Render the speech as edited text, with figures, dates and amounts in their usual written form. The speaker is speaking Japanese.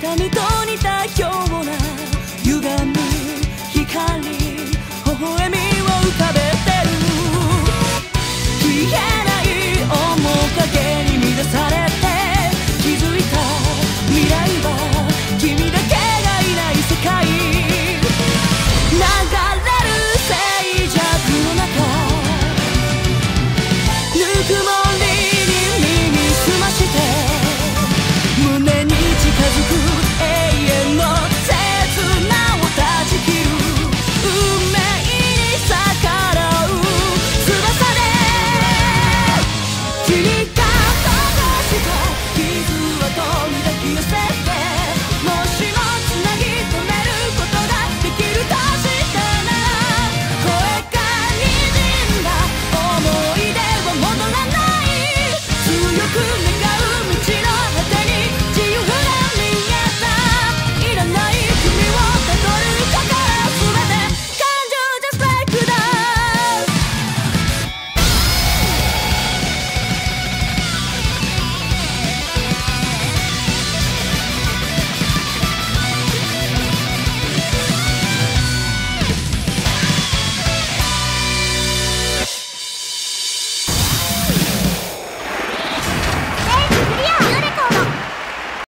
鏡と似たような歪む光、微笑みを浮かべてる。消えない面影に乱されて気づいた未来は君だけがいない世界。流れる静寂の中、ぬくもりに耳すまして胸に近づく永遠の切なを断ち切る。運命に逆らう翼で君が残した傷跡に抱き寄せて、もしもつなぎ止めることができるとしたなら、声が滲んだ思い出は戻らない。強く願う